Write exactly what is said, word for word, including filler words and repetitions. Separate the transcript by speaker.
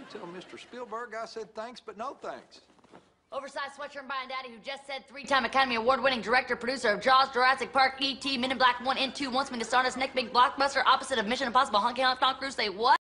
Speaker 1: Tell Mister Spielberg I said thanks, but no thanks.
Speaker 2: Oversized sweatshirt and buying daddy who just said three-time Academy Award-winning director, producer of Jaws, Jurassic Park, E T, Men in Black one and two, wants me to start his next big blockbuster opposite of Mission Impossible. Honky Honk Tom Cruise, say what?